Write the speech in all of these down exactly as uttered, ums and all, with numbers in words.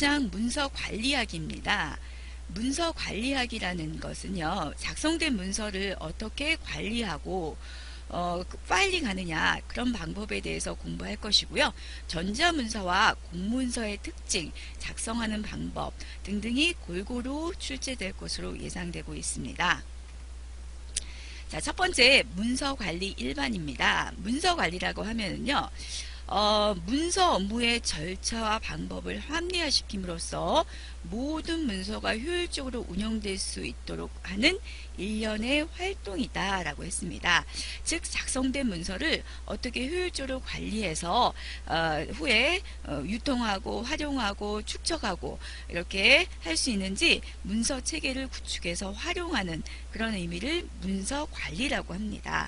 장 문서 관리하기입니다. 문서 관리하기라는 것은요, 작성된 문서를 어떻게 관리하고 어, 파일링하느냐, 그런 방법에 대해서 공부할 것이고요. 전자문서와 공문서의 특징, 작성하는 방법 등등이 골고루 출제될 것으로 예상되고 있습니다. 자, 첫 번째 문서관리 일반입니다. 문서관리라고 하면은요, 어, 문서 업무의 절차와 방법을 합리화시킴으로써 모든 문서가 효율적으로 운영될 수 있도록 하는 일련의 활동이다 라고 했습니다. 즉 작성된 문서를 어떻게 효율적으로 관리해서 어, 후에 어, 유통하고 활용하고 축적하고 이렇게 할 수 있는지 문서 체계를 구축해서 활용하는 그런 의미를 문서 관리라고 합니다.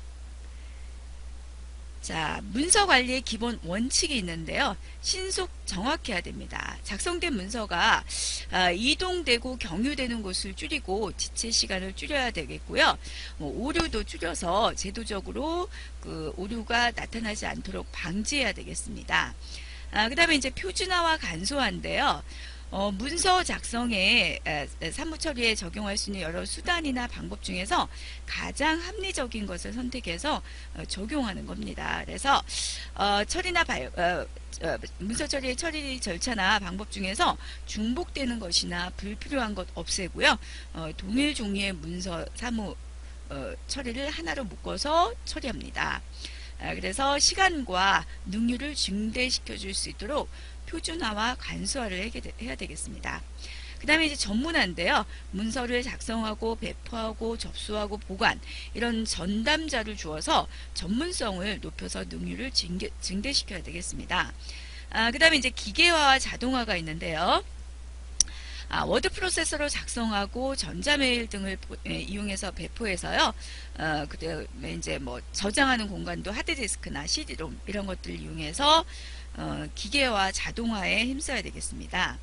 자, 문서 관리의 기본 원칙이 있는데요. 신속 정확해야 됩니다. 작성된 문서가 아, 이동되고 경유되는 곳을 줄이고 지체 시간을 줄여야 되겠고요. 뭐 오류도 줄여서 제도적으로 그 오류가 나타나지 않도록 방지해야 되겠습니다. 아, 그 다음에 이제 표준화와 간소화인데요. 어, 문서 작성에 에, 사무 처리에 적용할 수 있는 여러 수단이나 방법 중에서 가장 합리적인 것을 선택해서 어, 적용하는 겁니다. 그래서 어, 처리나 발, 어, 어, 문서 처리의 처리 절차나 방법 중에서 중복되는 것이나 불필요한 것 없애고요. 어, 동일 종류의 문서 사무 어, 처리를 하나로 묶어서 처리합니다. 아, 그래서 시간과 능률을 증대시켜 줄 수 있도록 표준화와 간소화를 해야 되겠습니다. 그 다음에 이제 전문화인데요. 문서를 작성하고 배포하고 접수하고 보관 이런 전담자를 주어서 전문성을 높여서 능률을 증대, 증대시켜야 되겠습니다. 아, 그 다음에 이제 기계화와 자동화가 있는데요. 아, 워드 프로세서로 작성하고 전자메일 등을 예, 이용해서 배포해서요. 어, 그다음에 이제 뭐 저장하는 공간도 하드디스크나 씨디롬 이런 것들을 이용해서 어, 기계화 자동화에 힘써야 되겠습니다.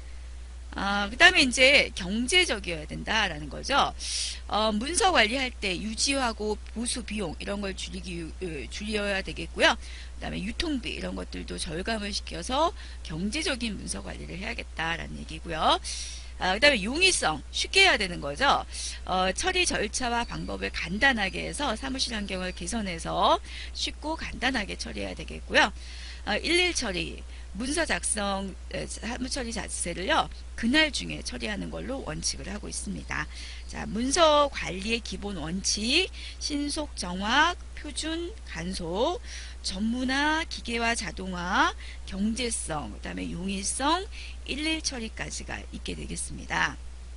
아, 그 다음에 이제 경제적이어야 된다라는 거죠. 어, 문서 관리할 때 유지하고 보수 비용 이런 걸 줄이기, 줄여야 되겠고요. 그 다음에 유통비 이런 것들도 절감을 시켜서 경제적인 문서 관리를 해야겠다라는 얘기고요. 아, 그 다음에 용이성 쉽게 해야 되는 거죠. 어, 처리 절차와 방법을 간단하게 해서 사무실 환경을 개선해서 쉽고 간단하게 처리해야 되겠고요. 어, 일일 처리 문서 작성 사무 처리 자체를요 그날 중에 처리하는 걸로 원칙을 하고 있습니다. 자, 문서 관리의 기본 원칙 신속 정확 표준 간소 전문화 기계화 자동화 경제성 그 다음에 용이성 일일 처리까지가 있게 되겠습니다.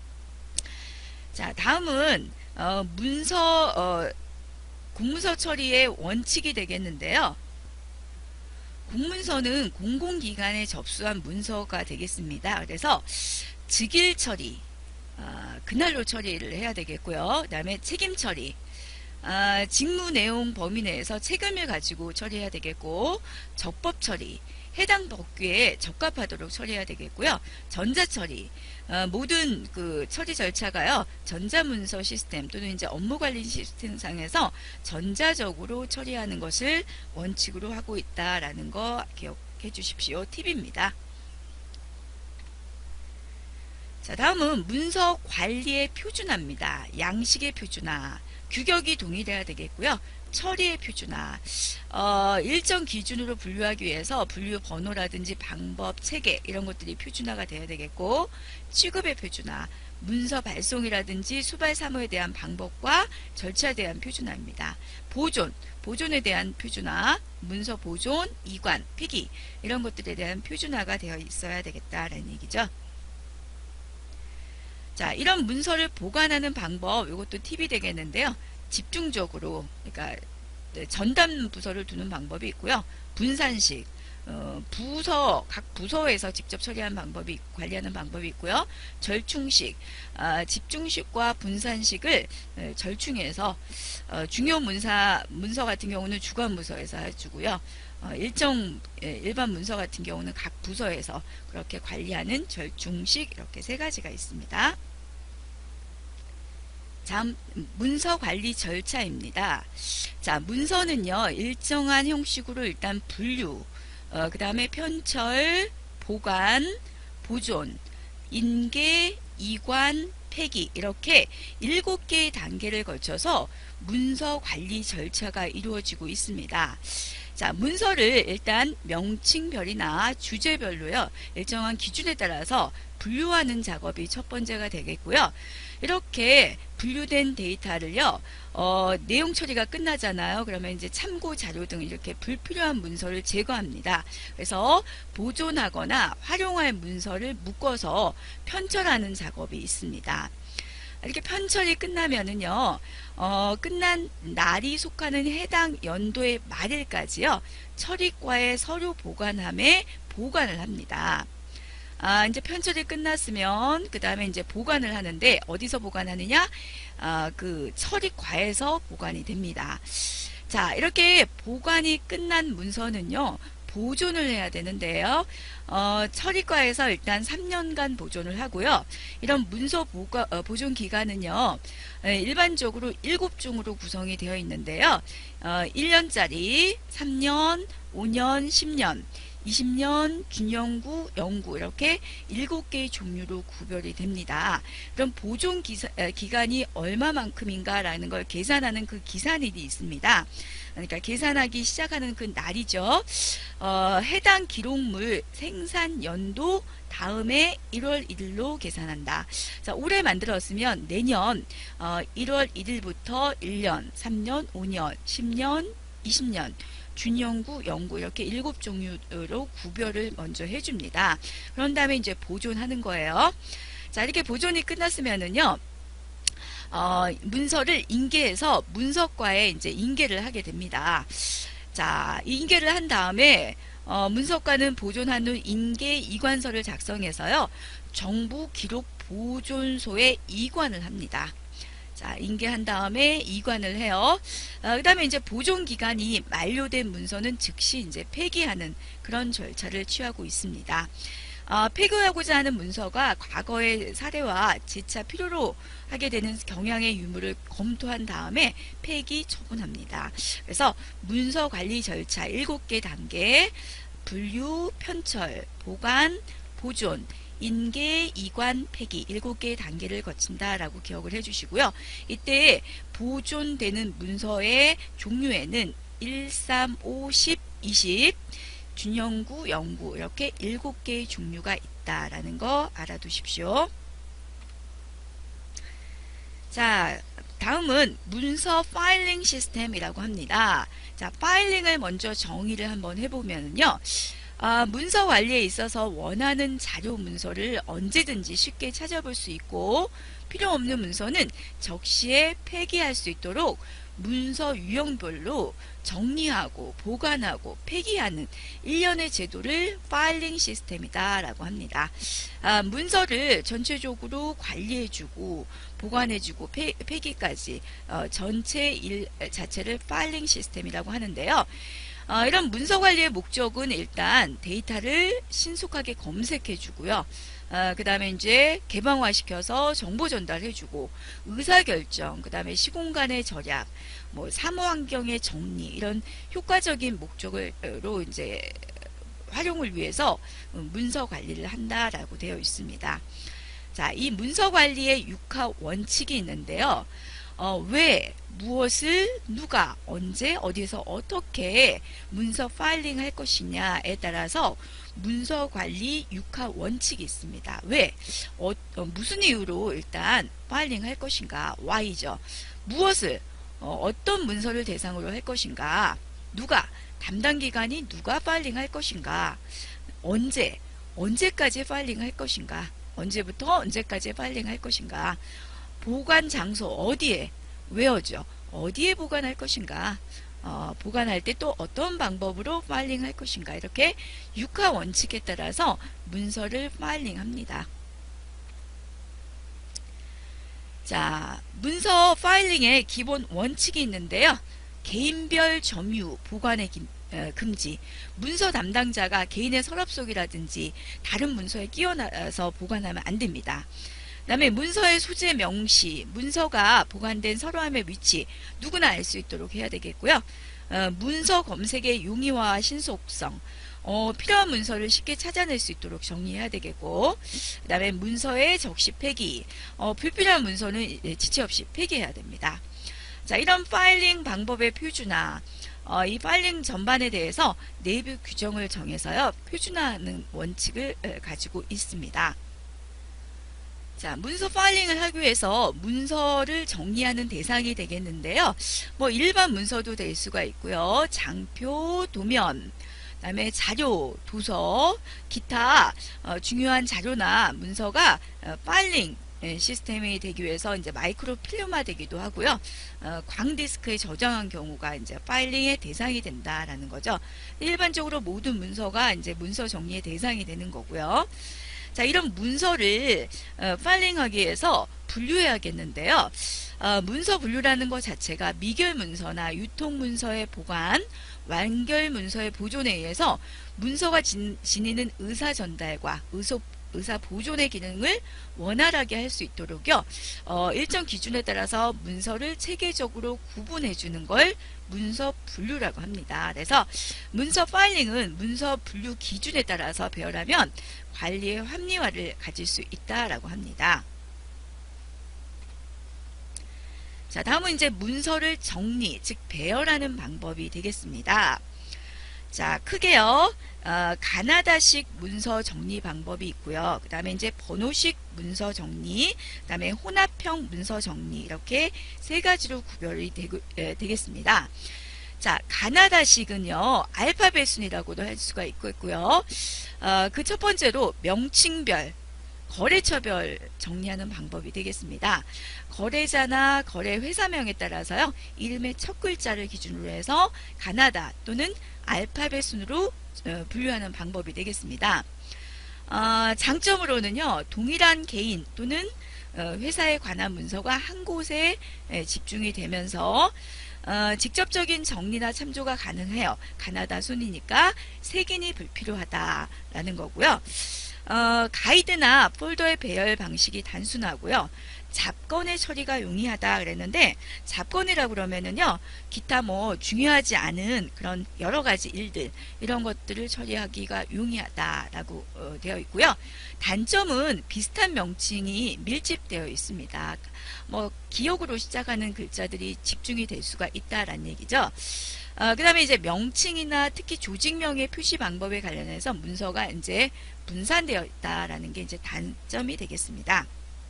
자, 다음은 어, 문서 어, 공문서 처리의 원칙이 되겠는데요. 공문서는 공공기관에 접수한 문서가 되겠습니다. 그래서 즉일 처리, 어, 그날로 처리를 해야 되겠고요. 그 다음에 책임 처리, 어, 직무 내용 범위 내에서 책임을 가지고 처리해야 되겠고, 적법 처리, 해당 법규에 적합하도록 처리해야 되겠고요. 전자 처리, 어, 모든 그 처리 절차가요 전자문서 시스템 또는 이제 업무관리 시스템상에서 전자적으로 처리하는 것을 원칙으로 하고 있다라는 거 기억해 주십시오. 팁입니다. 자, 다음은 문서 관리의 표준화입니다. 양식의 표준화, 규격이 동일해야 되겠고요. 처리의 표준화, 어, 일정 기준으로 분류하기 위해서 분류 번호라든지 방법, 체계 이런 것들이 표준화가 되어야 되겠고, 취급의 표준화, 문서 발송이라든지 수발 사무에 대한 방법과 절차에 대한 표준화입니다. 보존, 보존에 대한 표준화, 문서 보존, 이관, 폐기 이런 것들에 대한 표준화가 되어 있어야 되겠다라는 얘기죠. 자, 이런 문서를 보관하는 방법, 이것도 팁이 되겠는데요. 집중적으로, 그러니까 전담 부서를 두는 방법이 있고요. 분산식, 어, 부서, 각 부서에서 직접 처리하는 방법이, 관리하는 방법이 있고요. 절충식, 아, 집중식과 분산식을 에, 절충해서 어, 중요 문사, 문서 같은 경우는 주관부서에서 해주고요. 어, 일정 예, 일반 문서 같은 경우는 각 부서에서 그렇게 관리하는 절충식 이렇게 세 가지가 있습니다. 다음 문서 관리 절차입니다. 자, 문서는요 일정한 형식으로 일단 분류, 어, 그 다음에 편철, 보관, 보존, 인계, 이관, 폐기 이렇게 일곱 개의 단계를 거쳐서 문서 관리 절차가 이루어지고 있습니다. 자, 문서를 일단 명칭별이나 주제별로요, 일정한 기준에 따라서 분류하는 작업이 첫 번째가 되겠고요. 이렇게 분류된 데이터를요, 어, 내용 처리가 끝나잖아요. 그러면 이제 참고 자료 등 이렇게 불필요한 문서를 제거합니다. 그래서 보존하거나 활용할 문서를 묶어서 편철하는 작업이 있습니다. 이렇게 편철이 끝나면은요, 어, 끝난 날이 속하는 해당 연도의 말일까지요, 처리과의 서류 보관함에 보관을 합니다. 아, 이제 편철이 끝났으면 그 다음에 이제 보관을 하는데 어디서 보관하느냐? 아, 그 처리과에서 보관이 됩니다. 자, 이렇게 보관이 끝난 문서는요, 보존을 해야 되는데요. 어, 처리과에서 일단 삼 년간 보존을 하고요. 이런 문서 보관, 어, 보존 기간은요, 에, 일반적으로 일곱 종으로 구성이 되어 있는데요. 어, 일 년짜리, 삼 년, 오 년, 십 년, 이십 년, 준연구, 연구 이렇게 일곱 개의 종류로 구별이 됩니다. 그럼 보존 기사, 기간이 얼마만큼인가 라는 걸 계산하는 그 기산일이 있습니다. 그러니까 계산하기 시작하는 그 날이죠. 어, 해당 기록물 생산 연도 다음에 일월 일일로 계산한다. 자, 올해 만들었으면 내년 어, 일월 일일부터 일 년, 삼 년, 오 년, 십 년, 이십 년 준연구, 연구 이렇게 일곱 종류로 구별을 먼저 해줍니다. 그런 다음에 이제 보존하는 거예요. 자, 이렇게 보존이 끝났으면은요, 어, 문서를 인계해서 문서과에 이제 인계를 하게 됩니다. 자, 인계를 한 다음에 어, 문서과는 보존한 후 인계 이관서를 작성해서요, 정부 기록 보존소에 이관을 합니다. 자, 인계한 다음에 이관을 해요. 어, 그 다음에 이제 보존 기간이 만료된 문서는 즉시 이제 폐기하는 그런 절차를 취하고 있습니다. 어, 폐기하고자 하는 문서가 과거의 사례와 재차 필요로 하게 되는 경향의 유무를 검토한 다음에 폐기 처분합니다. 그래서 문서 관리 절차 일곱 개 단계, 분류, 편철, 보관, 보존, 인계, 이관, 폐기 일곱 개의 단계를 거친다라고 기억을 해주시고요. 이때 보존되는 문서의 종류에는 일, 삼, 오, 십, 이십, 준연구, 연구 이렇게 일곱 개의 종류가 있다라는 거 알아두십시오. 자, 다음은 문서 파일링 시스템이라고 합니다. 자, 파일링을 먼저 정의를 한번 해보면요. 아, 문서 관리에 있어서 원하는 자료 문서를 언제든지 쉽게 찾아볼 수 있고, 필요 없는 문서는 적시에 폐기할 수 있도록 문서 유형별로 정리하고 보관하고 폐기하는 일련의 제도를 파일링 시스템이다 라고 합니다. 아, 문서를 전체적으로 관리해주고 보관해주고 폐, 폐기까지 어, 전체 일 자체를 파일링 시스템이라고 하는데요. 어, 이런 문서 관리의 목적은 일단 데이터를 신속하게 검색해 주고요. 어, 그 다음에 이제 개방화시켜서 정보 전달해 주고, 의사결정, 그 다음에 시공간의 절약, 뭐 사무환경의 정리, 이런 효과적인 목적으로 이제 활용을 위해서 문서 관리를 한다라고 되어 있습니다. 자, 이 문서 관리의 육하 원칙이 있는데요. 어, 왜, 무엇을, 누가, 언제, 어디서 어떻게 문서 파일링 할 것이냐에 따라서 문서 관리 육하 원칙이 있습니다. 왜? 어, 어, 무슨 이유로 일단 파일링 할 것인가? Y죠. 무엇을, 어, 어떤 문서를 대상으로 할 것인가? 누가, 담당 기관이 누가 파일링 할 것인가? 언제, 언제까지 파일링 할 것인가? 언제부터 언제까지 파일링 할 것인가? 보관 장소 어디에, 웨어죠. 어디에 보관할 것인가? 어, 보관할 때 또 어떤 방법으로 파일링 할 것인가? 이렇게 육하 원칙에 따라서 문서를 파일링 합니다. 자, 문서 파일링의 기본 원칙이 있는데요. 개인별 점유, 보관의 기, 어, 금지, 문서 담당자가 개인의 서랍속이라든지 다른 문서에 끼워넣어서 보관하면 안 됩니다. 그 다음에 문서의 소재 명시, 문서가 보관된 서류함의 위치 누구나 알 수 있도록 해야 되겠고요. 어, 문서 검색의 용이화와 신속성, 어, 필요한 문서를 쉽게 찾아낼 수 있도록 정리해야 되겠고, 그 다음에 문서의 적시 폐기, 어, 불필요한 문서는 지체 없이 폐기해야 됩니다. 자, 이런 파일링 방법의 표준화, 어, 이 파일링 전반에 대해서 내부 규정을 정해서요, 표준화하는 원칙을 에, 가지고 있습니다. 자, 문서 파일링을 하기 위해서 문서를 정리하는 대상이 되겠는데요. 뭐 일반 문서도 될 수가 있고요. 장표, 도면, 그다음에 자료, 도서, 기타 어, 중요한 자료나 문서가 어, 파일링 예, 시스템이 되기 위해서 이제 마이크로 필름화 되기도 하고요. 어, 광디스크에 저장한 경우가 이제 파일링의 대상이 된다라는 거죠. 일반적으로 모든 문서가 이제 문서 정리의 대상이 되는 거고요. 자, 이런 문서를 어, 파일링하기 위해서 분류해야겠는데요. 어, 문서 분류라는 것 자체가 미결 문서나 유통 문서의 보관, 완결 문서의 보존에 의해서 문서가 진, 지니는 의사 전달과 의소, 의사 보존의 기능을 원활하게 할 수 있도록요. 어, 일정 기준에 따라서 문서를 체계적으로 구분해 주는 걸 문서 분류라고 합니다. 그래서 문서 파일링은 문서 분류 기준에 따라서 배열하면 관리의 합리화를 가질 수 있다라고 합니다. 자, 다음은 이제 문서를 정리, 즉 배열하는 방법이 되겠습니다. 자, 크게요. 어, 가나다식 문서 정리 방법이 있고요. 그 다음에 이제 번호식 문서 정리, 그 다음에 혼합형 문서 정리, 이렇게 세 가지로 구별이 되고, 에, 되겠습니다. 자, 가나다식은요, 알파벳 순이라고도 할 수가 있고 있고요. 어, 그 첫 번째로 명칭별, 거래처별 정리하는 방법이 되겠습니다. 거래자나 거래 회사명에 따라서요, 이름의 첫 글자를 기준으로 해서 가나다 또는 알파벳 순으로 어, 분류하는 방법이 되겠습니다. 어, 장점으로는요, 동일한 개인 또는 어, 회사에 관한 문서가 한 곳에 에, 집중이 되면서 어, 직접적인 정리나 참조가 가능해요. 가나다 순이니까 색인이 불필요하다라는 거고요. 어, 가이드나 폴더의 배열 방식이 단순하고요. 잡건의 처리가 용이하다 그랬는데, 잡건이라고 그러면은요, 기타 뭐 중요하지 않은 그런 여러 가지 일들, 이런 것들을 처리하기가 용이하다라고 어, 되어 있고요. 단점은 비슷한 명칭이 밀집되어 있습니다. 뭐 기억으로 시작하는 글자들이 집중이 될 수가 있다라는 얘기죠. 어, 그 다음에 이제 명칭이나 특히 조직명의 표시 방법에 관련해서 문서가 이제 분산되어 있다라는 게 이제 단점이 되겠습니다.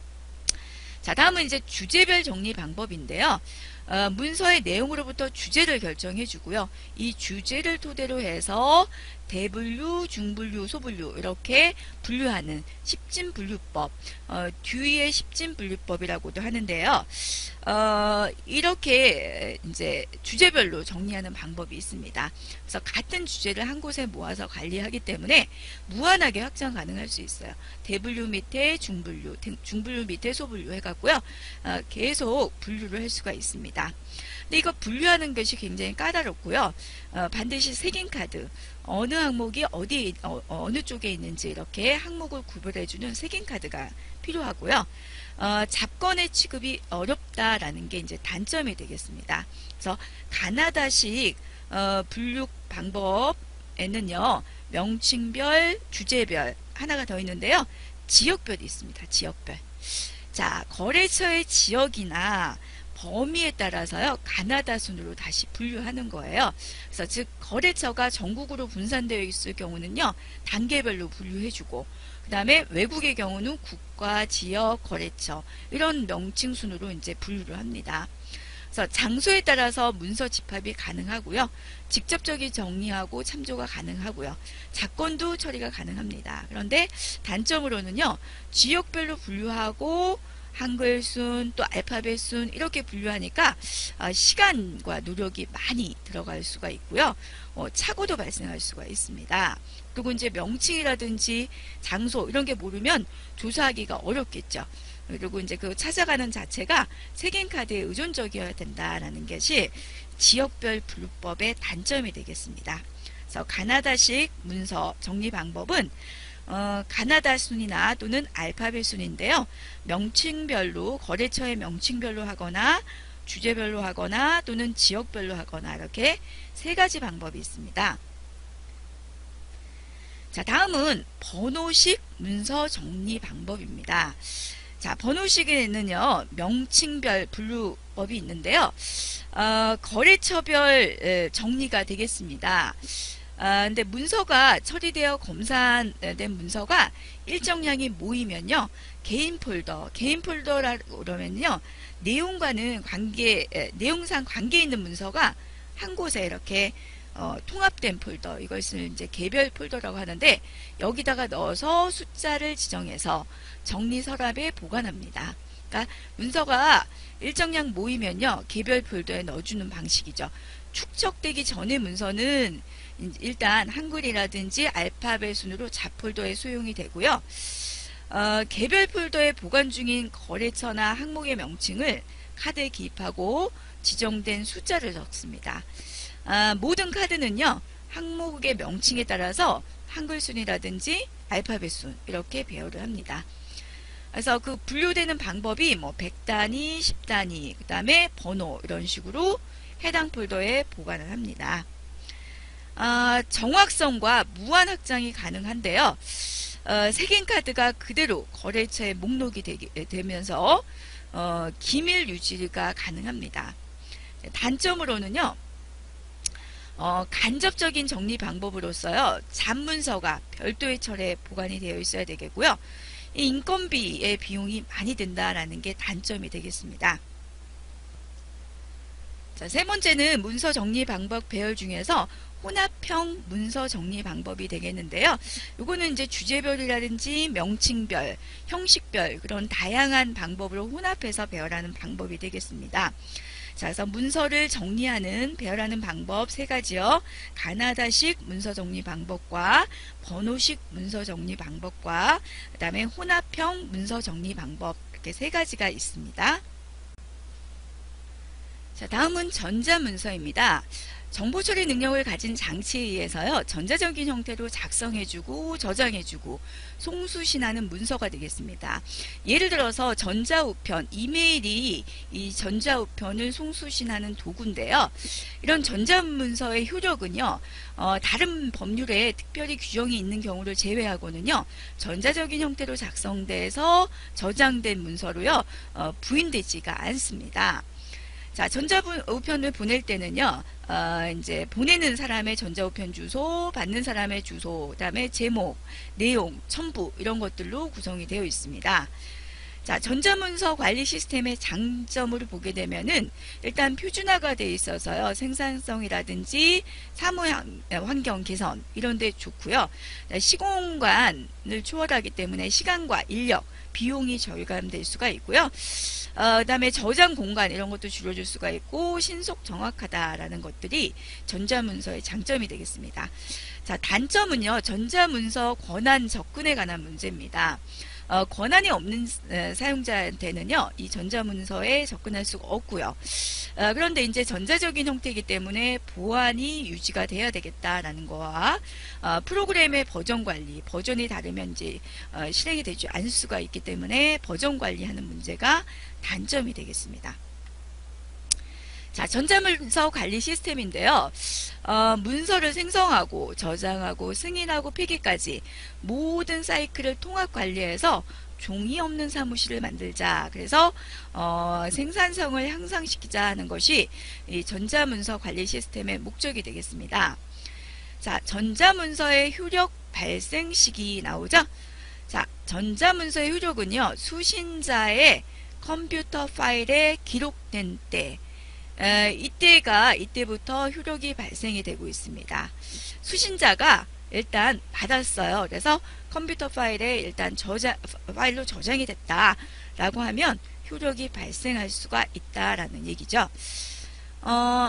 자, 다음은 이제 주제별 정리 방법인데요. 어, 문서의 내용으로부터 주제를 결정해 주고요. 이 주제를 토대로 해서 대분류, 중분류, 소분류 이렇게 분류하는 십진분류법, 어, 듀이의 십진분류법이라고도 하는데요. 어, 이렇게 이제 주제별로 정리하는 방법이 있습니다. 그래서 같은 주제를 한 곳에 모아서 관리하기 때문에 무한하게 확장 가능할 수 있어요. 대분류 밑에 중분류, 중분류 밑에 소분류 해갖고요. 어, 계속 분류를 할 수가 있습니다. 근데 이거 분류하는 것이 굉장히 까다롭고요. 어, 반드시 색인카드, 어느 항목이 어디 어, 어느 쪽에 있는지 이렇게 항목을 구별해주는 색인카드가 필요하고요. 어, 잡건의 취급이 어렵다라는 게 이제 단점이 되겠습니다. 그래서 가나다식 어, 분류 방법에는요, 명칭별, 주제별 하나가 더 있는데요, 지역별이 있습니다. 지역별. 자, 거래처의 지역이나 범위에 따라서요, 가나다 순으로 다시 분류하는 거예요. 그래서 즉 거래처가 전국으로 분산되어 있을 경우는요, 단계별로 분류해주고, 그 다음에 외국의 경우는 국가, 지역, 거래처 이런 명칭 순으로 이제 분류를 합니다. 그래서 장소에 따라서 문서 집합이 가능하고요, 직접적인 정리하고 참조가 가능하고요, 작건도 처리가 가능합니다. 그런데 단점으로는요, 지역별로 분류하고 한글 순, 또 알파벳 순 이렇게 분류하니까 시간과 노력이 많이 들어갈 수가 있고요. 어, 착오도 발생할 수가 있습니다. 그리고 이제 명칭이라든지 장소 이런 게 모르면 조사하기가 어렵겠죠. 그리고 이제 그 찾아가는 자체가 색인카드에 의존적이어야 된다라는 것이 지역별 분류법의 단점이 되겠습니다. 그래서 가나다식 문서 정리 방법은 어, 가나다 순이나 또는 알파벳 순인데요. 명칭별로, 거래처의 명칭별로 하거나 주제별로 하거나 또는 지역별로 하거나 이렇게 세 가지 방법이 있습니다. 자, 다음은 번호식 문서 정리 방법입니다. 자, 번호식에는요, 명칭별 분류법이 있는데요. 어, 거래처별 정리가 되겠습니다. 아, 근데 문서가 처리되어 검사된 문서가 일정량이 모이면요, 개인 폴더, 개인 폴더라고 그러면요, 내용과는 관계, 에, 내용상 관계 있는 문서가 한 곳에 이렇게 어, 통합된 폴더, 이것을 이제 개별 폴더라고 하는데, 여기다가 넣어서 숫자를 지정해서 정리 서랍에 보관합니다. 그러니까 문서가 일정량 모이면요, 개별 폴더에 넣어주는 방식이죠. 축적되기 전의 문서는 일단 한글이라든지 알파벳 순으로 잡폴더에 수용이 되고요. 어, 개별 폴더에 보관 중인 거래처나 항목의 명칭을 카드에 기입하고 지정된 숫자를 적습니다. 아, 모든 카드는요, 항목의 명칭에 따라서 한글 순이라든지 알파벳 순 이렇게 배열을 합니다. 그래서 그 분류되는 방법이 뭐 백 단위, 십 단위, 그 다음에 번호 이런 식으로 해당 폴더에 보관을 합니다. 아, 정확성과 무한 확장이 가능한데요. 어, 색인 카드가 그대로 거래처의 목록이 되기, 되면서 어, 기밀 유지가 가능합니다. 단점으로는요, 어, 간접적인 정리 방법으로서요, 잡문서가 별도의 철에 보관이 되어 있어야 되겠고요. 이 인건비의 비용이 많이 든다라는 게 단점이 되겠습니다. 자, 세 번째는 문서 정리 방법 배열 중에서 혼합형 문서 정리 방법이 되겠는데요. 요거는 이제 주제별이라든지 명칭별, 형식별 그런 다양한 방법으로 혼합해서 배열하는 방법이 되겠습니다. 자, 그래서 문서를 정리하는, 배열하는 방법 세 가지요. 가나다식 문서 정리 방법과 번호식 문서 정리 방법과 그 다음에 혼합형 문서 정리 방법, 이렇게 세 가지가 있습니다. 자, 다음은 전자문서입니다. 정보처리 능력을 가진 장치에 의해서요, 전자적인 형태로 작성해주고 저장해주고 송수신하는 문서가 되겠습니다. 예를 들어서 전자우편, 이메일이 이 전자우편을 송수신하는 도구인데요. 이런 전자문서의 효력은요, 어, 다른 법률에 특별히 규정이 있는 경우를 제외하고는요, 전자적인 형태로 작성돼서 저장된 문서로요, 어, 부인되지가 않습니다. 자, 전자우편을 보낼 때는요, 어, 이제 보내는 사람의 전자우편 주소, 받는 사람의 주소, 그 다음에 제목, 내용, 첨부 이런 것들로 구성이 되어 있습니다. 자, 전자문서 관리 시스템의 장점을 보게 되면은 일단 표준화가 되어 있어서요, 생산성이라든지 사무 환경 개선 이런 데 좋고요. 시공간을 초월하기 때문에 시간과 인력, 비용이 절감될 수가 있고요. 어, 그 다음에 저장 공간 이런 것도 줄여줄 수가 있고 신속 정확하다라는 것들이 전자문서의 장점이 되겠습니다. 자, 단점은요, 전자문서 권한 접근에 관한 문제입니다. 어, 권한이 없는 에, 사용자한테는요, 이 전자문서에 접근할 수가 없고요. 어, 그런데 이제 전자적인 형태이기 때문에 보안이 유지가 돼야 되겠다라는 거와 어, 프로그램의 버전 관리, 버전이 다르면 이제 어, 실행이 되지 않을 수가 있기 때문에 버전 관리하는 문제가 단점이 되겠습니다. 자, 전자문서 관리 시스템인데요. 어, 문서를 생성하고 저장하고 승인하고 폐기까지 모든 사이클을 통합 관리해서 종이 없는 사무실을 만들자. 그래서 어, 생산성을 향상시키자 하는 것이 이 전자문서 관리 시스템의 목적이 되겠습니다. 자, 전자문서의 효력 발생 시기 나오죠. 자, 전자문서의 효력은요, 수신자의 컴퓨터 파일에 기록된 때, 에, 이때가 이때부터 효력이 발생이 되고 있습니다. 수신자가 일단 받았어요. 그래서 컴퓨터 파일에 일단 저장 파일로 저장이 됐다라고 하면 효력이 발생할 수가 있다라는 얘기죠. 어,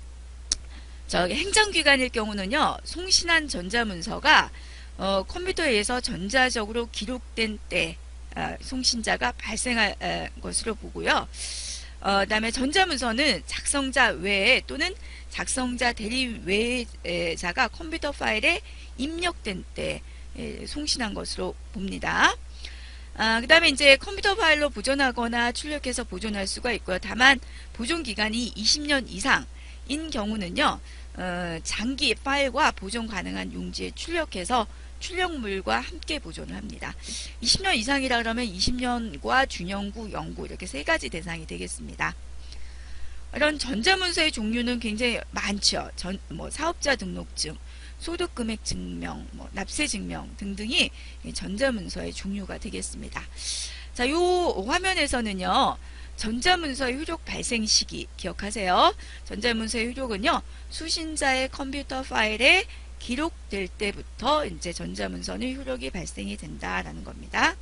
저기 행정기관일 경우는요, 송신한 전자문서가 어, 컴퓨터에 의해서 전자적으로 기록된 때 어, 송신자가 발생할 어, 것으로 보고요. 어, 그 다음에 전자문서는 작성자 외에 또는 작성자 대리 외자가 컴퓨터 파일에 입력된 때 예, 송신한 것으로 봅니다. 아, 그 다음에 이제 컴퓨터 파일로 보존하거나 출력해서 보존할 수가 있고요. 다만 보존기간이 이십 년 이상인 경우는요, 어, 장기 파일과 보존 가능한 용지에 출력해서 출력물과 함께 보존을 합니다. 이십 년 이상이라 그러면 이십 년과 준연구, 연구 이렇게 세 가지 대상이 되겠습니다. 이런 전자문서의 종류는 굉장히 많죠. 전, 뭐 사업자 등록증, 소득금액 증명, 뭐 납세 증명 등등이 전자문서의 종류가 되겠습니다. 자, 요 화면에서는요, 전자문서의 효력 발생 시기 기억하세요. 전자문서의 효력은요, 수신자의 컴퓨터 파일에 기록될 때부터 이제 전자문서는 효력이 발생이 된다라는 겁니다.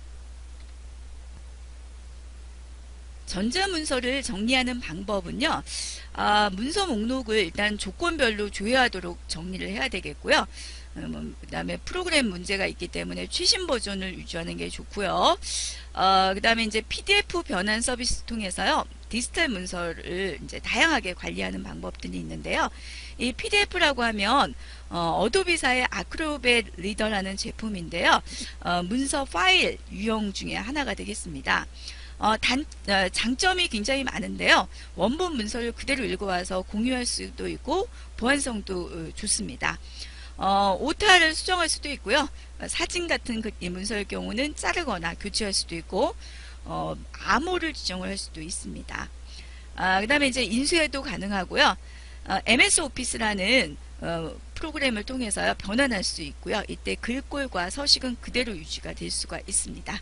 전자문서를 정리하는 방법은요, 아, 문서 목록을 일단 조건별로 조회하도록 정리를 해야 되겠고요. 음, 그 다음에 프로그램 문제가 있기 때문에 최신 버전을 유지하는 게 좋고요. 어, 그 다음에 이제 피디에프 변환 서비스 통해서요, 디지털 문서를 이제 다양하게 관리하는 방법들이 있는데요. 이 피디에프라고 하면 어, 어도비사의 아크로벳 리더라는 제품인데요. 어, 문서 파일 유형 중에 하나가 되겠습니다. 어, 단, 어, 장점이 굉장히 많은데요. 원본 문서를 그대로 읽어와서 공유할 수도 있고 보안성도 어, 좋습니다. 어, 오타를 수정할 수도 있고요. 어, 사진 같은 그, 이 문서의 경우는 자르거나 교체할 수도 있고 어, 암호를 지정을 할 수도 있습니다. 아, 그 다음에 이제 인쇄도 가능하고요. 어, 엠에스 오피스라는 어, 프로그램을 통해서요, 변환할 수 있고요. 이때 글꼴과 서식은 그대로 유지가 될 수가 있습니다.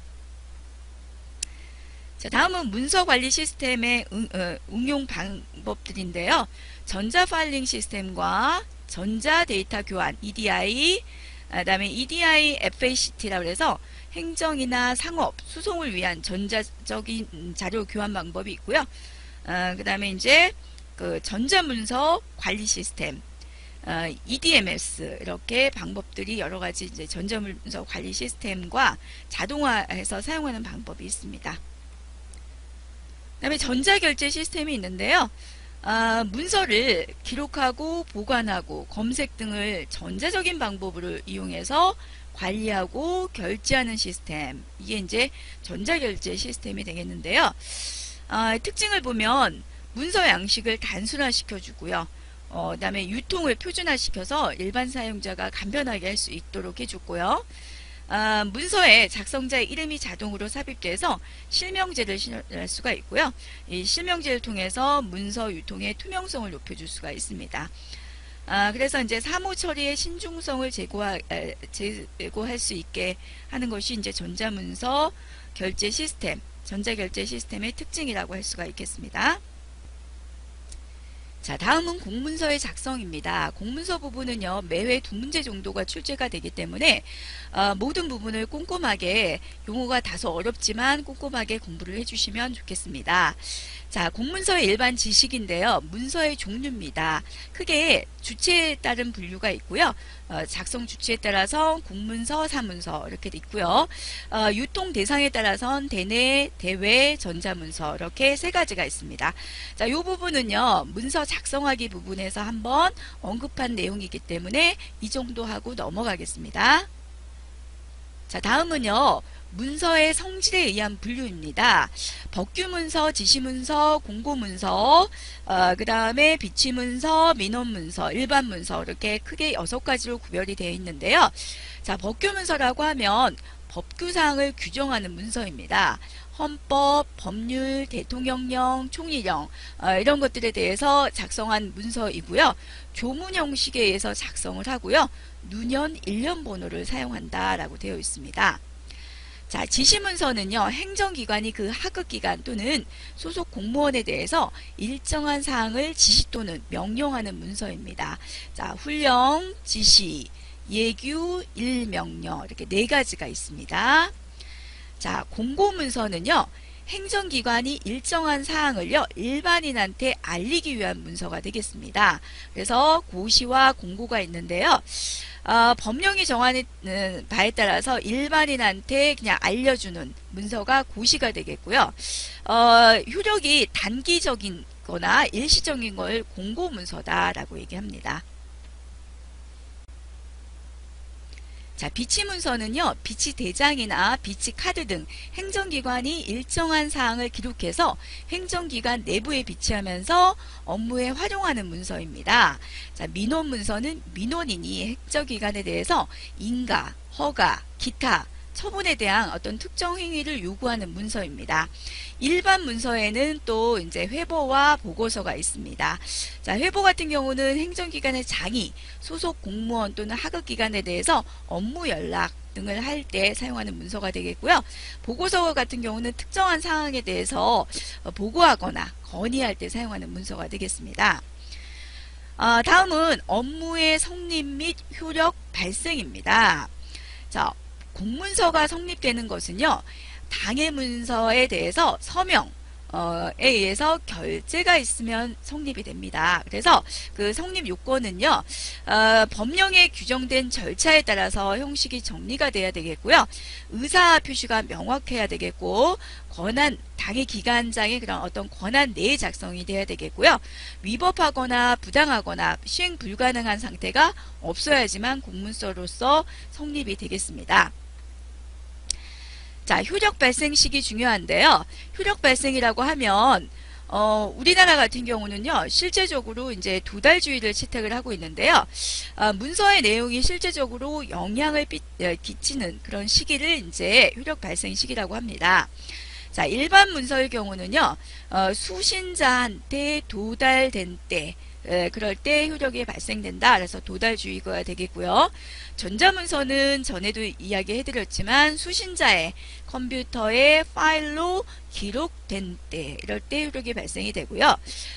자, 다음은 문서 관리 시스템의 응, 어, 응용 방법들인데요. 전자 파일링 시스템과 전자 데이터 교환 이디아이, 그 다음에 이디아이 에프에이씨티라고 해서 행정이나 상업, 수송을 위한 전자적인 자료 교환 방법이 있고요. 어, 그 다음에 이제 그 전자문서 관리 시스템, 어, 이디엠에스 이렇게 방법들이 여러 가지 이제 전자문서 관리 시스템과 자동화해서 사용하는 방법이 있습니다. 그 다음에 전자결제 시스템이 있는데요. 아, 문서를 기록하고 보관하고 검색 등을 전자적인 방법으로 이용해서 관리하고 결제하는 시스템, 이게 이제 전자결제 시스템이 되겠는데요. 아, 특징을 보면 문서 양식을 단순화시켜 주고요. 어, 그 다음에 유통을 표준화시켜서 일반 사용자가 간편하게 할 수 있도록 해줬고요. 아, 문서에 작성자의 이름이 자동으로 삽입돼서 실명제를 실행할 수가 있고요. 이 실명제를 통해서 문서 유통의 투명성을 높여줄 수가 있습니다. 아, 그래서 이제 사무 처리의 신중성을 제고하, 에, 제고할 수 있게 하는 것이 이제 전자문서 결제 시스템, 전자결제 시스템의 특징이라고 할 수가 있겠습니다. 자, 다음은 공문서의 작성입니다. 공문서 부분은요, 매회 두 문제 정도가 출제가 되기 때문에 어, 모든 부분을 꼼꼼하게, 용어가 다소 어렵지만 꼼꼼하게 공부를 해주시면 좋겠습니다. 자, 공문서의 일반 지식인데요. 문서의 종류입니다. 크게 주체에 따른 분류가 있고요. 어, 작성 주체에 따라서 공문서, 사문서 이렇게 있고요. 어, 유통 대상에 따라선 대내, 대외, 전자문서 이렇게 세 가지가 있습니다. 자, 이 부분은요, 문서 작성하기 부분에서 한번 언급한 내용이기 때문에 이 정도 하고 넘어가겠습니다. 자, 다음은요, 문서의 성질에 의한 분류입니다. 법규문서, 지시문서, 공고문서, 어, 그 다음에 비치문서, 민원문서, 일반문서 이렇게 크게 여섯 가지로 구별이 되어 있는데요. 자, 법규문서라고 하면 법규사항을 규정하는 문서입니다. 헌법, 법률, 대통령령, 총리령 어, 이런 것들에 대해서 작성한 문서이고요. 조문 형식에 의해서 작성을 하고요. 누년, 일년 번호를 사용한다라고 되어 있습니다. 자, 지시문서는요, 행정기관이 그 하급기관 또는 소속 공무원에 대해서 일정한 사항을 지시 또는 명령하는 문서입니다. 자, 훈령, 지시, 예규, 일명령 이렇게 네 가지가 있습니다. 자, 공고문서는요, 행정기관이 일정한 사항을요, 일반인한테 알리기 위한 문서가 되겠습니다. 그래서 고시와 공고가 있는데요. 어, 법령이 정하는 바에 따라서 일반인한테 그냥 알려주는 문서가 고시가 되겠고요. 어, 효력이 단기적인 거나 일시적인 걸 공고문서다라고 얘기합니다. 자, 비치 문서는요, 비치 대장이나 비치 카드 등 행정기관이 일정한 사항을 기록해서 행정기관 내부에 비치하면서 업무에 활용하는 문서입니다. 자, 민원 문서는 민원인이 행정기관에 대해서 인가, 허가, 기타, 처분에 대한 어떤 특정 행위를 요구하는 문서입니다. 일반 문서에는 또 이제 회보와 보고서가 있습니다. 자, 회보 같은 경우는 행정기관의 장이 소속 공무원 또는 하급기관에 대해서 업무 연락 등을 할 때 사용하는 문서가 되겠고요. 보고서 같은 경우는 특정한 사항에 대해서 보고하거나 건의할 때 사용하는 문서가 되겠습니다. 어, 다음은 업무의 성립 및 효력 발생입니다. 자, 공문서가 성립되는 것은요, 당해 문서에 대해서 서명, 어, 에 의해서 결재가 있으면 성립이 됩니다. 그래서 그 성립 요건은요, 어, 법령에 규정된 절차에 따라서 형식이 정리가 돼야 되겠고요. 의사 표시가 명확해야 되겠고, 권한, 당해 기관장의 그런 어떤 권한 내에 작성이 돼야 되겠고요. 위법하거나 부당하거나 시행 불가능한 상태가 없어야지만 공문서로서 성립이 되겠습니다. 자, 효력 발생 시기 중요한데요. 효력 발생이라고 하면 어, 우리나라 같은 경우는요, 실제적으로 이제 두 달 주의를 채택을 하고 있는데요. 어, 문서의 내용이 실제적으로 영향을 삐, 어, 끼치는 그런 시기를 이제 효력 발생 시기라고 합니다. 자, 일반 문서의 경우는요, 어, 수신자한테 도달된 때, 에, 그럴 때 효력이 발생된다. 그래서 도달주의가 되겠고요. 전자문서는 전에도 이야기해드렸지만 수신자의 컴퓨터에 파일로 기록된 때, 이럴 때 효력이 발생이 되고요.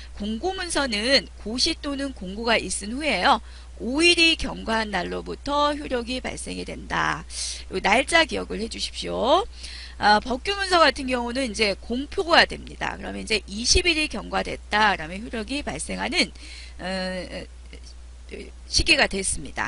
공고문서는 고시 또는 공고가 있은 후에요. 오 일이 경과한 날로부터 효력이 발생이 된다. 요 날짜 기억을 해주십시오. 아, 법규문서 같은 경우는 이제 공표가 됩니다. 그러면 이제 이십 일이 경과됐다. 그러면 효력이 발생하는 어, 시기가 됐습니다.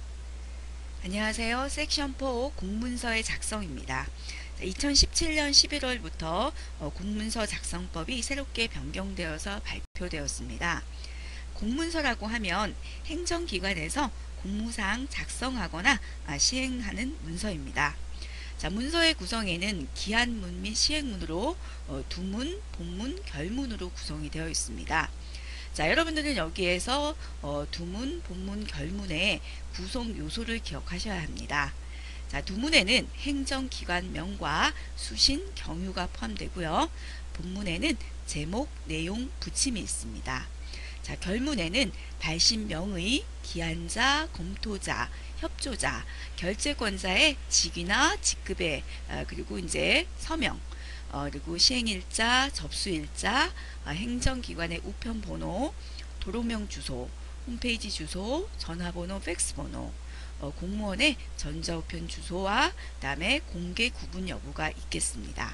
안녕하세요. 섹션 사 공문서의 작성입니다. 이천십칠 년 십일월부터 어, 공문서 작성법이 새롭게 변경되어서 발표되었습니다. 공문서라고 하면 행정기관에서 공무사항 작성하거나 아, 시행하는 문서입니다. 자, 문서의 구성에는 기한문 및 시행문으로 어, 두문, 본문, 결문으로 구성이 되어 있습니다. 자, 여러분들은 여기에서 어, 두문, 본문, 결문의 구성 요소를 기억하셔야 합니다. 자, 두문에는 행정기관명과 수신, 경유가 포함되고요. 본문에는 제목, 내용, 부침이 있습니다. 자, 결문에는 발신명의, 기한자, 검토자, 협조자, 결재권자의 직위나 직급에 어, 그리고 이제 서명, 어, 그리고 시행일자, 접수일자, 어, 행정기관의 우편번호, 도로명 주소, 홈페이지 주소, 전화번호, 팩스번호, 어, 공무원의 전자우편 주소와 그 다음에 공개 구분 여부가 있겠습니다.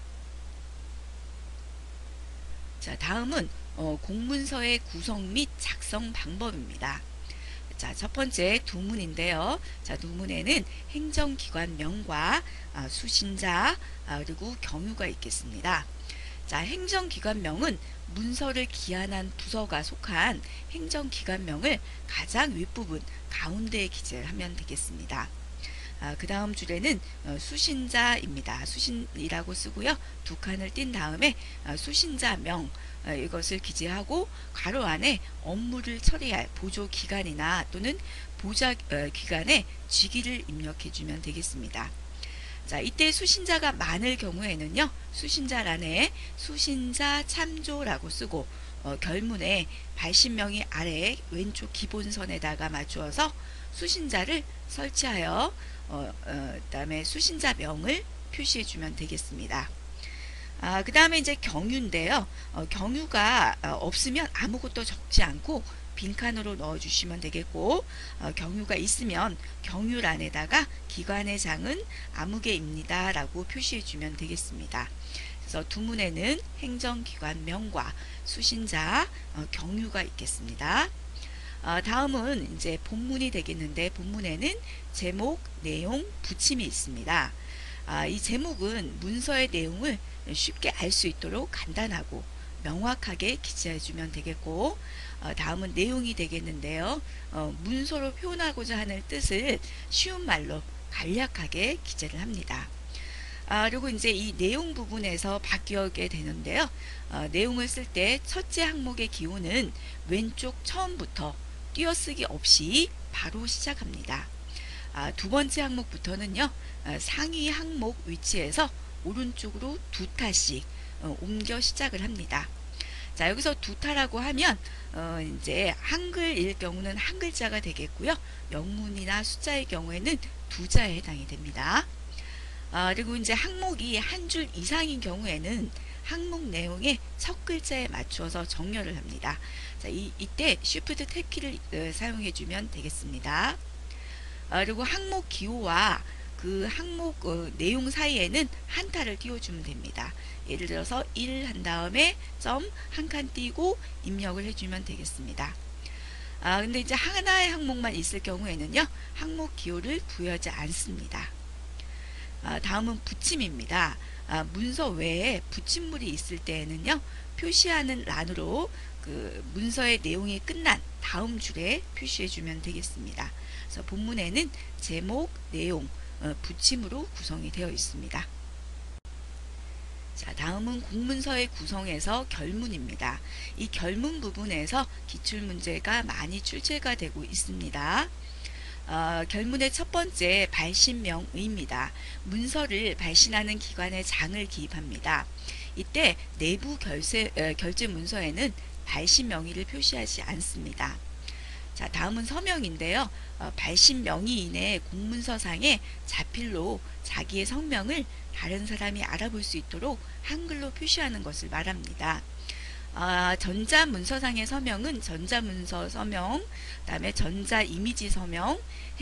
자, 다음은 어, 공문서의 구성 및 작성 방법입니다. 자, 첫 번째 두문인데요. 자, 두문에는 행정기관명과 아, 수신자 아, 그리고 경유가 있겠습니다. 자, 행정기관명은 문서를 기한한 부서가 속한 행정기관명을 가장 윗부분 가운데에 기재를 하면 되겠습니다. 아, 그 다음 줄에는 어, 수신자입니다. 수신이라고 쓰고요. 두 칸을 띈 다음에 어, 수신자명 어, 이것을 기재하고 가로 안에 업무를 처리할 보조기관이나 또는 보좌기관의 직위를 입력해주면 되겠습니다. 자, 이때 수신자가 많을 경우에는요, 수신자란에 수신자 참조라고 쓰고 어, 결문에 발신명의 아래 왼쪽 기본선에다가 맞추어서 수신자를 설치하여 어, 어, 그다음에 수신자명을 표시해주면 되겠습니다. 아, 그 다음에 이제 경유인데요. 어, 경유가 어, 없으면 아무것도 적지 않고 빈칸으로 넣어주시면 되겠고, 어, 경유가 있으면 경유란에다가 기관의 장은 아무개입니다 라고 표시해주면 되겠습니다. 그래서 두문에는 행정기관명과 수신자 어, 경유가 있겠습니다. 어, 다음은 이제 본문이 되겠는데, 본문에는 제목, 내용, 부침이 있습니다. 아, 이 제목은 문서의 내용을 쉽게 알 수 있도록 간단하고 명확하게 기재해주면 되겠고, 어, 다음은 내용이 되겠는데요. 어, 문서로 표현하고자 하는 뜻을 쉬운 말로 간략하게 기재를 합니다. 아, 그리고 이제 이 내용 부분에서 바뀌게 되는데요. 어, 내용을 쓸 때 첫째 항목의 기호는 왼쪽 처음부터 띄어쓰기 없이 바로 시작합니다. 아, 두 번째 항목부터는요, 어, 상위 항목 위치에서 오른쪽으로 두 타씩 어, 옮겨 시작을 합니다. 자, 여기서 두 타라고 하면 어, 이제 한글일 경우는 한 글자가 되겠고요. 영문이나 숫자의 경우에는 두 자에 해당이 됩니다. 아, 그리고 이제 항목이 한 줄 이상인 경우에는 항목 내용의 첫 글자에 맞추어서 정렬을 합니다. 자, 이, 이때 Shift 탭 키를 어, 사용해 주면 되겠습니다. 아, 그리고 항목 기호와 그 항목 어, 내용 사이에는 한 타를 띄워주면 됩니다. 예를 들어서 일 한 다음에 점 한 칸 띄고 입력을 해주면 되겠습니다. 아, 근데 이제 하나의 항목만 있을 경우에는요, 항목 기호를 부여하지 않습니다. 아, 다음은 붙임입니다. 아, 문서 외에 붙임물이 있을 때에는요, 표시하는 란으로 그 문서의 내용이 끝난 다음 줄에 표시해 주면 되겠습니다. 그래서 본문에는 제목, 내용, 어, 붙임으로 구성이 되어 있습니다. 자, 다음은 공문서의 구성에서 결문입니다. 이 결문 부분에서 기출문제가 많이 출제가 되고 있습니다. 어, 결문의 첫 번째 발신명의입니다. 문서를 발신하는 기관의 장을 기입합니다. 이때 내부 결세, 어, 결제 문서에는 발신명의를 표시하지 않습니다. 자, 다음은 서명인데요. 어, 발신명의인의 공문서상에 자필로 자기의 성명을 다른 사람이 알아볼 수 있도록 한글로 표시하는 것을 말합니다. 아, 전자문서상의 서명은 전자문서 서명, 그 다음에 전자이미지 서명,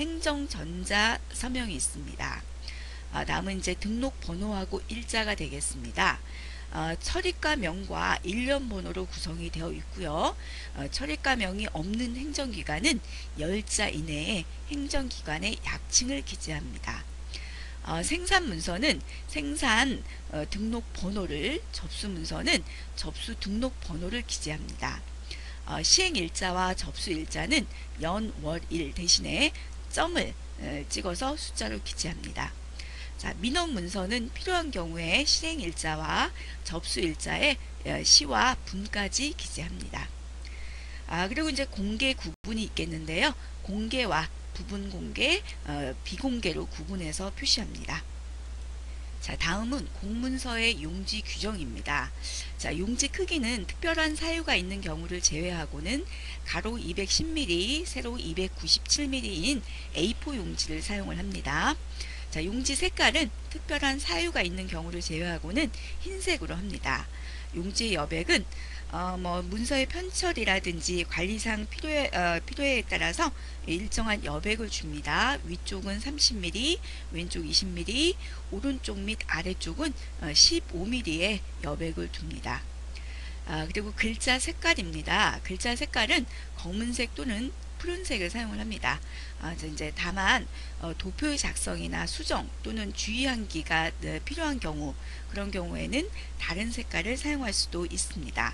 행정전자 서명이 있습니다. 아, 다음은 이제 등록번호하고 일자가 되겠습니다. 어, 처리가명과 일련번호로 구성이 되어 있고요. 어, 처리가명이 없는 행정기관은 열 자 이내에 행정기관의 약칭을 기재합니다. 어, 생산문서는 생산 어, 등록번호를, 접수문서는 접수 등록번호를 기재합니다. 어, 시행일자와 접수일자는 연, 월, 일 대신에 점을 어, 찍어서 숫자로 기재합니다. 자, 민원문서는 필요한 경우에 실행일자와 접수일자에 어, 시와 분까지 기재합니다. 아, 그리고 이제 공개 구분이 있겠는데요. 공개와 부분 공개, 어, 비공개로 구분해서 표시합니다. 자, 다음은 공문서의 용지 규정입니다. 자, 용지 크기는 특별한 사유가 있는 경우를 제외하고는 가로 이백십 밀리미터, 세로 이백구십칠 밀리미터인 에이 사 용지를 사용을 합니다. 자, 용지 색깔은 특별한 사유가 있는 경우를 제외하고는 흰색으로 합니다. 용지의 여백은 어, 뭐 문서의 편철이라든지 관리상 필요에, 어, 필요에 따라서 일정한 여백을 줍니다. 위쪽은 삼십 밀리미터, 왼쪽 이십 밀리미터, 오른쪽 및 아래쪽은 어, 십오 밀리미터의 여백을 둡니다. 아, 그리고 글자 색깔입니다. 글자 색깔은 검은색 또는 푸른색을 사용을 합니다. 아, 이제 다만 어, 도표의 작성이나 수정 또는 주의한기가 네, 필요한 경우, 그런 경우에는 다른 색깔을 사용할 수도 있습니다.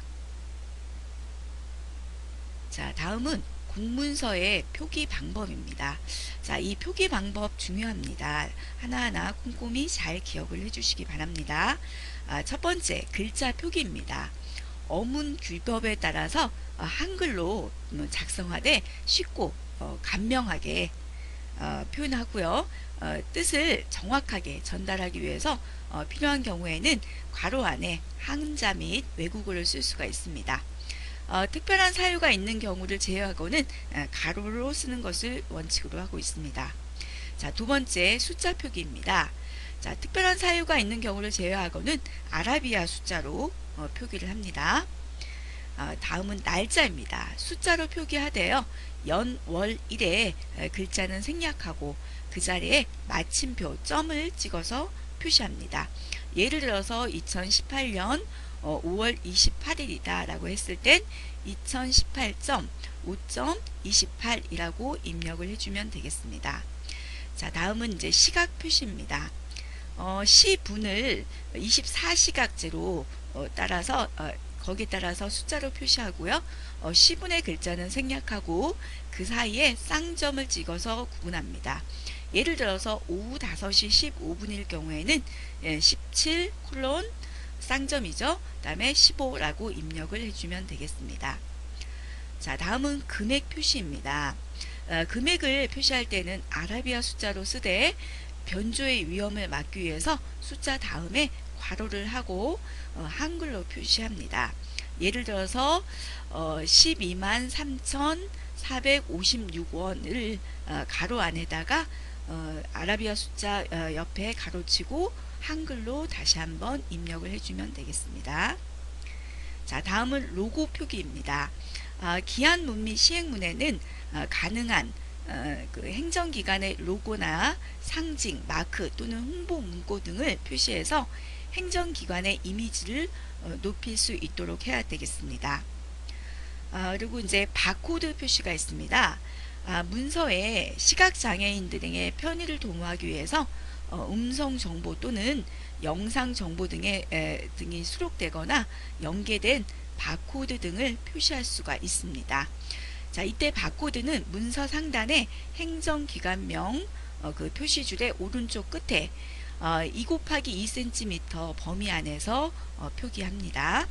자, 다음은 공문서의 표기 방법입니다. 자, 이 표기 방법 중요합니다. 하나하나 꼼꼼히 잘 기억을 해주시기 바랍니다. 아, 첫 번째, 글자 표기입니다. 어문 규법에 따라서 어, 한글로 작성하되 쉽고 어, 간명하게 어, 표현하고요. 어, 뜻을 정확하게 전달하기 위해서 어, 필요한 경우에는 괄호 안에 한자 및 외국어를 쓸 수가 있습니다. 어, 특별한 사유가 있는 경우를 제외하고는 어, 가로로 쓰는 것을 원칙으로 하고 있습니다. 자, 두 번째 숫자 표기입니다. 자, 특별한 사유가 있는 경우를 제외하고는 아라비아 숫자로 어, 표기를 합니다. 어, 다음은 날짜입니다. 숫자로 표기하되어 연, 월, 일에 어, 글자는 생략하고 그 자리에 마침표 점을 찍어서 표시합니다. 예를 들어서 이천십팔 년 어, 오월 이십팔일이다 라고 했을 땐 이천십팔 점 오 점 이십팔 이라고 입력을 해주면 되겠습니다. 자, 다음은 이제 시각 표시입니다. 어, 시분을 이십사 시각제로 어, 따라서 어, 거기에 따라서 숫자로 표시하고요. 어, 시분의 글자는 생략하고 그 사이에 쌍점을 찍어서 구분합니다. 예를 들어서 오후 다섯 시 십오 분일 경우에는 예, 십칠 콜론 쌍점이죠. 그 다음에 십오라고 입력을 해주면 되겠습니다. 자, 다음은 금액 표시입니다. 어, 금액을 표시할 때는 아라비아 숫자로 쓰되 변조의 위험을 막기 위해서 숫자 다음에 괄호를 하고 어, 한글로 표시합니다. 예를 들어서 어, 십이만 삼천사백오십육 원을 어, 가로 안에다가 어, 아라비아 숫자 어, 옆에 가로치고 한글로 다시 한번 입력을 해주면 되겠습니다. 자, 다음은 로고 표기입니다. 어, 기한문 및 시행문에는 어, 가능한 어, 그 행정기관의 로고나 상징, 마크 또는 홍보 문구 등을 표시해서 행정기관의 이미지를 어, 높일 수 있도록 해야 되겠습니다. 어, 그리고 이제 바코드 표시가 있습니다. 아, 문서에 시각장애인들 등의 편의를 도모하기 위해서 어, 음성 정보 또는 영상 정보 등의, 에, 등이 수록되거나 연계된 바코드 등을 표시할 수가 있습니다. 자, 이때 바코드는 문서 상단에 행정기관명 어, 그 표시줄의 오른쪽 끝에 어, 이 곱하기 이 센티미터 범위 안에서 어, 표기합니다.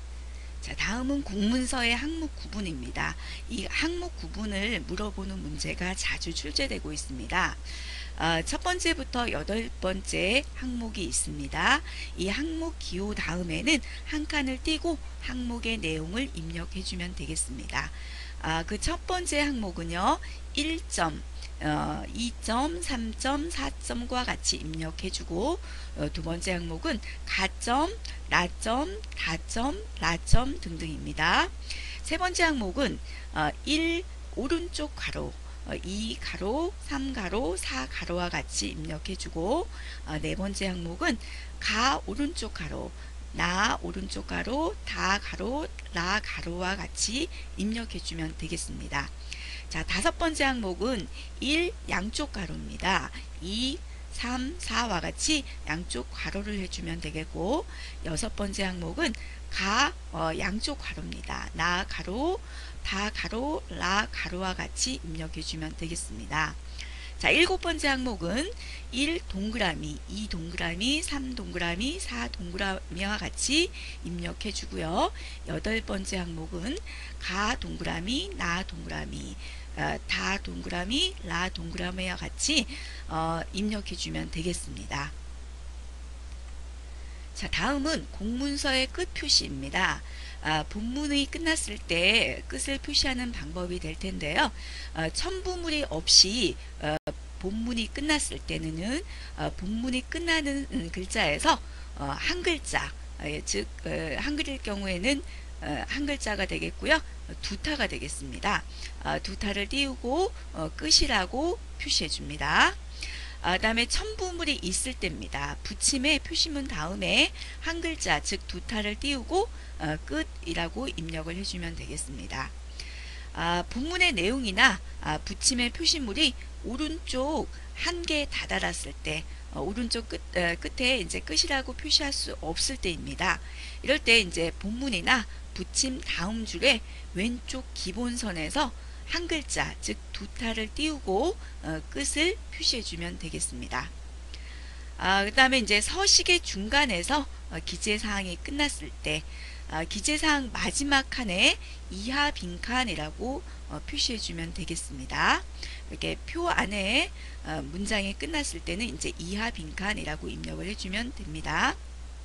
자, 다음은 공문서의 항목 구분입니다. 이 항목 구분을 물어보는 문제가 자주 출제되고 있습니다. 어, 첫 번째부터 여덟 번째 항목이 있습니다. 이 항목 기호 다음에는 한 칸을 띄고 항목의 내용을 입력해주면 되겠습니다. 아, 그 첫 번째 항목은요, 일 점, 어, 이 점, 삼 점, 사 점과 같이 입력해주고, 어, 두 번째 항목은 가점, 라점, 다점, 라점 등등입니다. 세 번째 항목은 어, 일 오른쪽 가로, 어, 이 가로, 삼 가로, 사 가로와 같이 입력해주고, 어, 네 번째 항목은 가 오른쪽 가로, 나 오른쪽 가로, 다 가로, 라 가로와 같이 입력해주면 되겠습니다. 자, 다섯 번째 항목은 일 양쪽 가로입니다. 이, 삼, 사와 같이 양쪽 괄호를 해주면 되겠고, 여섯 번째 항목은 가 어, 양쪽 괄호입니다. 나 가로, 다 가로, 라 가로와 같이 입력해주면 되겠습니다. 자, 일곱 번째 항목은 일 동그라미, 이 동그라미, 삼 동그라미, 사 동그라미와 같이 입력해 주고요. 여덟 번째 항목은 가 동그라미, 나 동그라미, 어, 다 동그라미, 라 동그라미와 같이 어, 입력해 주면 되겠습니다. 자, 다음은 공문서의 끝 표시입니다. 아, 본문이 끝났을 때 끝을 표시하는 방법이 될 텐데요. 어, 첨부물이 없이 어, 본문이 끝났을 때는 어, 본문이 끝나는 음, 글자에서 어, 한 글자, 어, 즉 어, 한글일 경우에는 어, 한 글자가 되겠고요. 두 타가 되겠습니다. 어, 두 타를 띄우고 어, 끝이라고 표시해 줍니다. 그 다음에 첨부물이 있을 때입니다. 붙임의 표시문 다음에 한 글자, 즉 두 타를 띄우고 어, 끝이라고 입력을 해주면 되겠습니다. 아, 본문의 내용이나 아, 붙임의 표시물이 오른쪽 한계에 다다랐을 때, 어, 오른쪽 끝, 어, 끝에 이제 끝이라고 표시할 수 없을 때입니다. 이럴 때 이제 본문이나 붙임 다음 줄에 왼쪽 기본선에서 한 글자, 즉 두 타를 띄우고 어, 끝을 표시해 주면 되겠습니다. 아, 그 다음에 이제 서식의 중간에서 어, 기재사항이 끝났을 때 아, 기재사항 마지막 칸에 이하 빈칸이라고 어, 표시해 주면 되겠습니다. 이렇게 표 안에 어, 문장이 끝났을 때는 이제 이하 빈칸이라고 입력을 해주면 됩니다.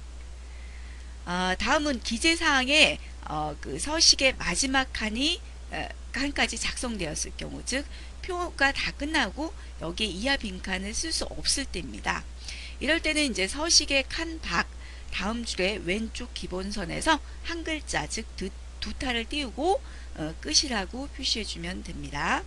어, 다음은 기재사항에 어, 그 서식의 마지막 칸이 어, 칸까지 작성되었을 경우, 즉 표가 다 끝나고 여기에 이하 빈칸을 쓸 수 없을 때입니다. 이럴 때는 이제 서식의 칸 밖 다음 줄의 왼쪽 기본선에서 한 글자, 즉 두, 두 타를 띄우고 어, 끝이라고 표시해 주면 됩니다.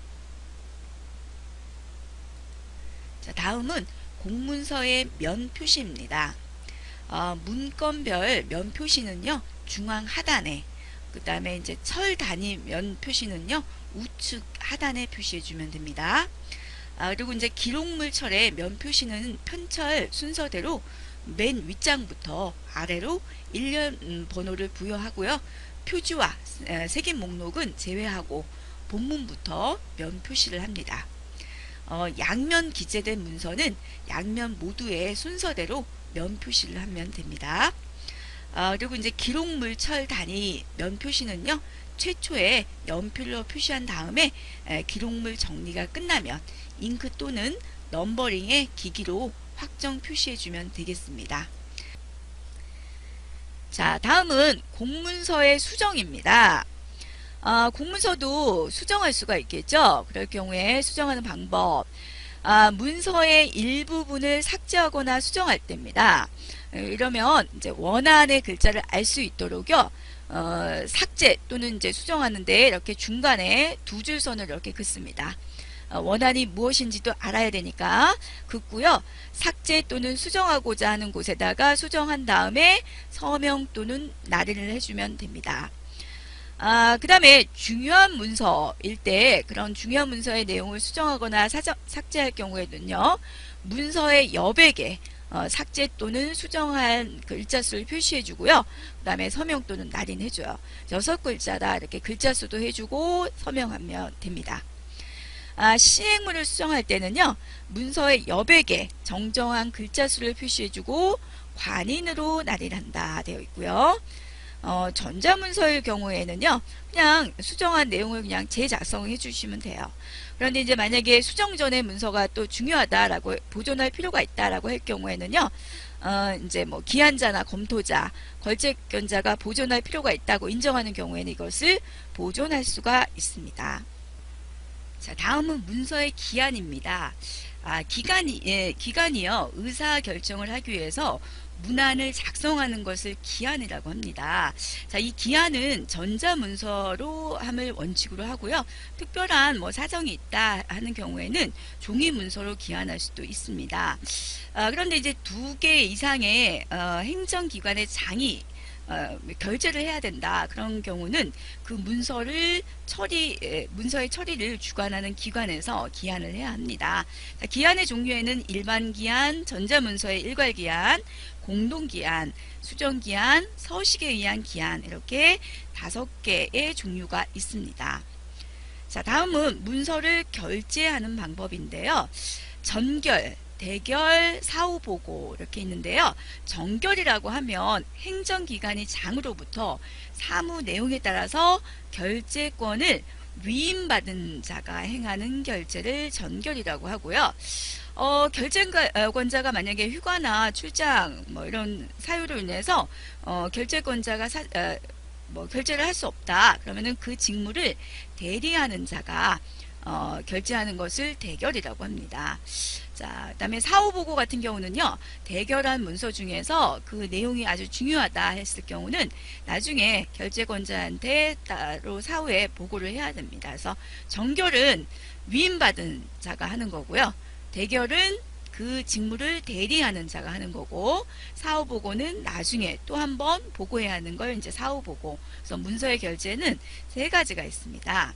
자, 다음은 공문서의 면 표시입니다. 어, 문건별 면 표시는요, 중앙 하단에, 그 다음에 이제 철 단위 면 표시는요, 우측 하단에 표시해 주면 됩니다. 아, 그리고 이제 기록물철의 면 표시는 편철 순서대로 맨 윗장부터 아래로 일련 번호를 부여하고요. 표지와 색인 목록은 제외하고 본문부터 면 표시를 합니다. 어, 양면 기재된 문서는 양면 모두의 순서대로 면 표시를 하면 됩니다. 어, 그리고 이제 기록물 철 단위 면 표시는요, 최초에 연필로 표시한 다음에 에, 기록물 정리가 끝나면 잉크 또는 넘버링의 기기로 확정 표시해주면 되겠습니다. 자, 다음은 공문서의 수정입니다. 아, 공문서도 수정할 수가 있겠죠. 그럴 경우에 수정하는 방법, 아, 문서의 일부분을 삭제하거나 수정할 때입니다. 이러면 이제 원안의 글자를 알 수 있도록요, 어, 삭제 또는 이제 수정하는데 이렇게 중간에 두 줄 선을 이렇게 긋습니다. 어, 원안이 무엇인지도 알아야 되니까 긋고요. 삭제 또는 수정하고자 하는 곳에다가 수정한 다음에 서명 또는 날인을 해주면 됩니다. 아, 그 다음에 중요한 문서일 때 그런 중요한 문서의 내용을 수정하거나 사정, 삭제할 경우에는요, 문서의 여백에 어, 삭제 또는 수정한 글자 수를 표시해 주고요. 그 다음에 서명 또는 날인 해줘요. 여섯 글자다 이렇게 글자 수도 해주고 서명하면 됩니다. 아, 시행문을 수정할 때는요, 문서의 여백에 정정한 글자 수를 표시해 주고 관인으로 날인한다 되어 있고요. 어, 전자문서의 경우에는요, 그냥 수정한 내용을 그냥 재작성해 주시면 돼요. 그런데 이제 만약에 수정 전에 문서가 또 중요하다라고 보존할 필요가 있다라고 할 경우에는요, 어, 이제 뭐 기한자나 검토자, 걸재권자가 보존할 필요가 있다고 인정하는 경우에는 이것을 보존할 수가 있습니다. 자, 다음은 문서의 기한입니다. 아, 기간이, 예, 기간이요, 의사 결정을 하기 위해서 문안을 작성하는 것을 기한이라고 합니다. 자, 이 기한은 전자문서로 함을 원칙으로 하고요. 특별한 뭐 사정이 있다 하는 경우에는 종이문서로 기한할 수도 있습니다. 아, 그런데 이제 두 개 이상의 어, 행정기관의 장이 어, 결제를 해야 된다. 그런 경우는 그 문서를 처리, 에, 문서의 처리를 주관하는 기관에서 기한을 해야 합니다. 자, 기한의 종류에는 일반기한, 전자문서의 일괄기한, 공동기한, 수정기한, 서식에 의한 기한 이렇게 다섯 개의 종류가 있습니다. 자, 다음은 문서를 결제하는 방법인데요. 전결, 대결, 사후보고 이렇게 있는데요. 전결이라고 하면 행정기관이 장으로부터 사무 내용에 따라서 결제권을 위임받은 자가 행하는 결제를 전결이라고 하고요. 어, 결제권자가 만약에 휴가나 출장 뭐 이런 사유로 인해서 어, 결제권자가 사, 어, 뭐 결제를 할 수 없다. 그러면은 그 직무를 대리하는 자가 어, 결제하는 것을 대결이라고 합니다. 자, 그 다음에 사후보고 같은 경우는요, 대결한 문서 중에서 그 내용이 아주 중요하다 했을 경우는 나중에 결제권자한테 따로 사후에 보고를 해야 됩니다. 그래서 전결은 위임받은 자가 하는 거고요. 대결은 그 직무를 대리하는 자가 하는 거고, 사후보고는 나중에 또 한 번 보고해야 하는 걸 이제 사후보고. 그래서 문서의 결제는 세 가지가 있습니다.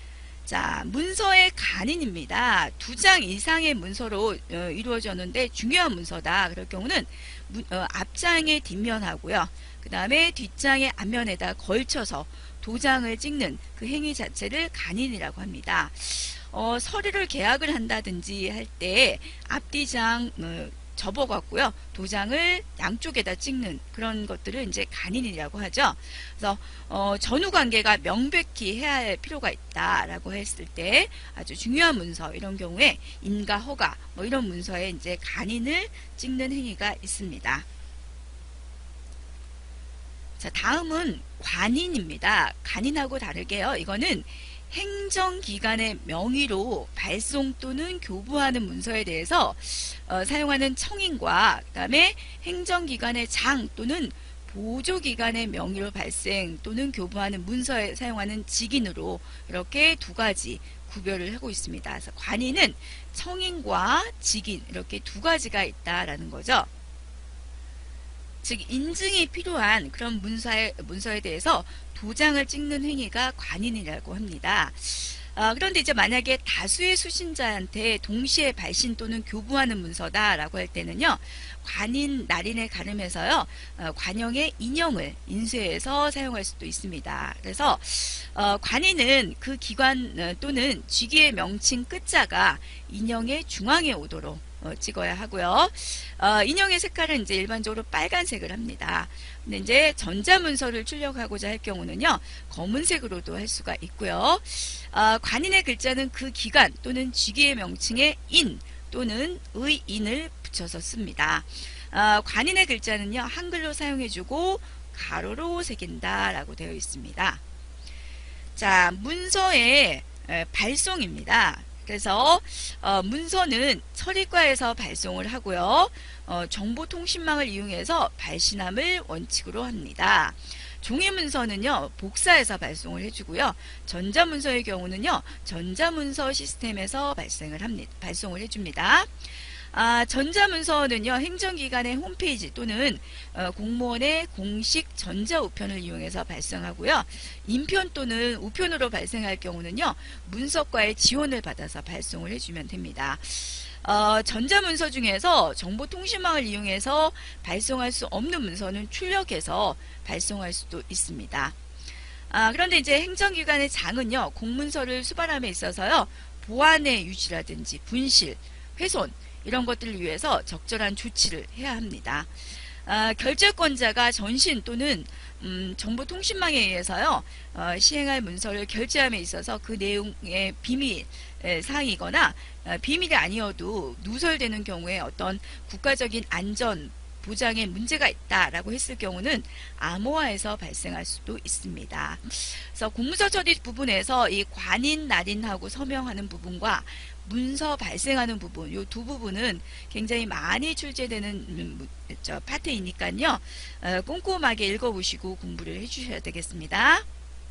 자, 문서의 간인입니다. 두 장 이상의 문서로 어, 이루어졌는데 중요한 문서다. 그럴 경우는 문, 어, 앞장의 뒷면하고요. 그 다음에 뒷장의 앞면에다 걸쳐서 도장을 찍는 그 행위 자체를 간인이라고 합니다. 어, 서류를 계약을 한다든지 할 때 앞뒤장 어, 접어갖고요, 도장을 양쪽에다 찍는 그런 것들을 이제 간인이라고 하죠. 그래서 어, 전후 관계가 명백히 해야 할 필요가 있다라고 했을 때 아주 중요한 문서 이런 경우에 인가 허가 뭐 이런 문서에 이제 간인을 찍는 행위가 있습니다. 자, 다음은 관인입니다. 간인하고 다르게요, 이거는 행정기관의 명의로 발송 또는 교부하는 문서에 대해서 어, 사용하는 청인과 그 다음에 행정기관의 장 또는 보조기관의 명의로 발생 또는 교부하는 문서에 사용하는 직인으로 이렇게 두 가지 구별을 하고 있습니다. 그래서 관인은 청인과 직인 이렇게 두 가지가 있다라는 거죠. 즉 인증이 필요한 그런 문서에, 문서에 대해서 도장을 찍는 행위가 관인이라고 합니다. 아, 그런데 이제 만약에 다수의 수신자한테 동시에 발신 또는 교부하는 문서다라고 할 때는요, 관인 날인을 가름해서요, 어, 관형의 인형을 인쇄해서 사용할 수도 있습니다. 그래서 어, 관인은 그 기관 어, 또는 쥐기의 명칭 끝자가 인형의 중앙에 오도록 어, 찍어야 하고요. 어, 인형의 색깔은 이제 일반적으로 빨간색을 합니다. 근데 이제 전자문서를 출력하고자 할 경우는요, 검은색으로도 할 수가 있고요. 어, 관인의 글자는 그 기관 또는 쥐기의 명칭에 인 또는 의 인을 붙여서 씁니다. 어, 관인의 글자는요, 한글로 사용해주고 가로로 새긴다 라고 되어 있습니다. 자, 문서의 에, 발송입니다. 그래서 어, 문서는 처리과에서 발송을 하고요. 어, 정보통신망을 이용해서 발신함을 원칙으로 합니다. 종이문서는요, 복사해서 발송을 해주고요. 전자문서의 경우는요, 전자문서 시스템에서 발생을 합니다. 발송을 해줍니다. 아, 전자문서는요, 행정기관의 홈페이지 또는 어, 공무원의 공식 전자우편을 이용해서 발송하고요. 인편 또는 우편으로 발생할 경우는요, 문서과의 지원을 받아서 발송을 해주면 됩니다. 어, 전자문서 중에서 정보통신망을 이용해서 발송할 수 없는 문서는 출력해서 발송할 수도 있습니다. 아, 그런데 이제 행정기관의 장은요, 공문서를 수발함에 있어서요, 보안의 유지라든지 분실, 훼손, 이런 것들을 위해서 적절한 조치를 해야 합니다. 아, 결제권자가 전신 또는 음, 정보통신망에 의해서요, 어, 시행할 문서를 결제함에 있어서 그 내용의 비밀 에, 사항이거나 어, 비밀이 아니어도 누설되는 경우에 어떤 국가적인 안전 보장에 문제가 있다라고 했을 경우는 암호화에서 발생할 수도 있습니다. 그래서 공문서 처리 부분에서 이 관인, 날인하고 서명하는 부분과 문서 발생하는 부분, 이 두 부분은 굉장히 많이 출제되는 음, 저 파트이니까요. 어, 꼼꼼하게 읽어보시고 공부를 해주셔야 되겠습니다.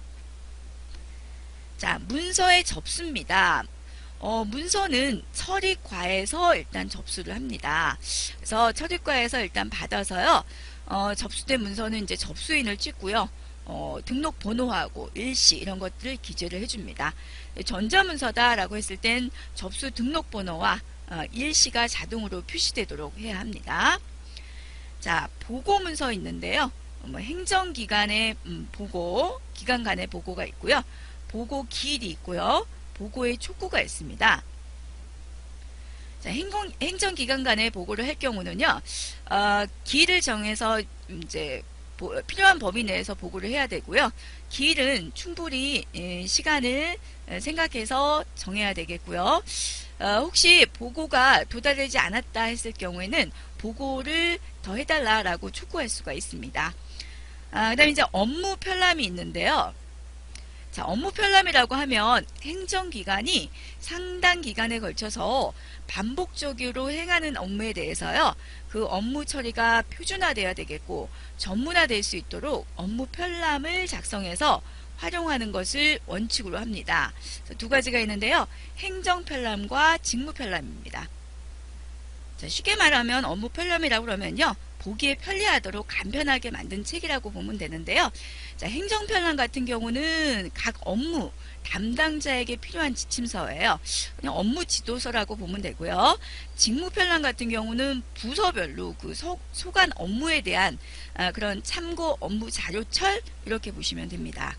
자, 문서의 접수입니다. 어, 문서는 처리과에서 일단 접수를 합니다. 그래서 처리과에서 일단 받아서요, 어, 접수된 문서는 이제 접수인을 찍고요, 어, 등록 번호하고 일시 이런 것들을 기재를 해줍니다. 전자문서다라고 했을 땐 접수 등록 번호와 어, 일시가 자동으로 표시되도록 해야 합니다. 자, 보고문서 있는데요. 뭐 행정기관의 음, 보고, 기관 간의 보고가 있고요. 보고 기일이 있고요. 보고의 촉구가 있습니다. 자, 행정, 행정기관 간의 보고를 할 경우는요, 어, 기일을 정해서 이제 보, 필요한 범위 내에서 보고를 해야 되고요. 기일은 충분히 예, 시간을 생각해서 정해야 되겠고요. 어, 혹시 보고가 도달되지 않았다 했을 경우에는 보고를 더 해달라라고 촉구할 수가 있습니다. 아, 그 다음에 이제 업무 편람이 있는데요. 자, 업무 편람이라고 하면 행정기관이 상당 기간에 걸쳐서 반복적으로 행하는 업무에 대해서요, 그 업무 처리가 표준화되어야 되겠고 전문화될 수 있도록 업무 편람을 작성해서 활용하는 것을 원칙으로 합니다. 두 가지가 있는데요. 행정 편람과 직무 편람입니다. 자, 쉽게 말하면 업무 편람이라고 그러면요, 보기에 편리하도록 간편하게 만든 책이라고 보면 되는데요. 자, 행정 편람 같은 경우는 각 업무 담당자에게 필요한 지침서예요. 그냥 업무 지도서라고 보면 되고요. 직무 편람 같은 경우는 부서별로 그 소, 소관 업무에 대한 아, 그런 참고 업무 자료철 이렇게 보시면 됩니다.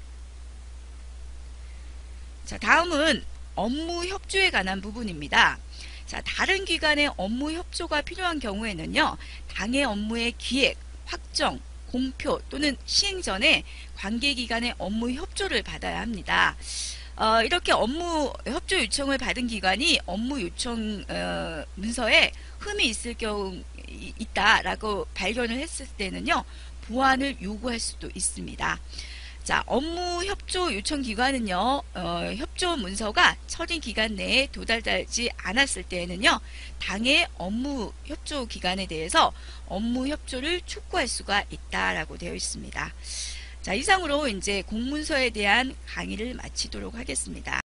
자, 다음은 업무 협조에 관한 부분입니다. 자, 다른 기관의 업무 협조가 필요한 경우에는요, 당의 업무의 기획, 확정, 공표 또는 시행 전에 관계기관의 업무 협조를 받아야 합니다. 어, 이렇게 업무 협조 요청을 받은 기관이 업무 요청 어, 문서에 흠이 있을 경우 있다라고 발견을 했을 때는요, 보완을 요구할 수도 있습니다. 자, 업무 협조 요청 기관은요, 어, 협조 문서가 처리 기간 내에 도달되지 않았을 때에는요, 당의 업무 협조 기관에 대해서 업무 협조를 촉구할 수가 있다라고 되어 있습니다. 자, 이상으로 이제 공문서에 대한 강의를 마치도록 하겠습니다.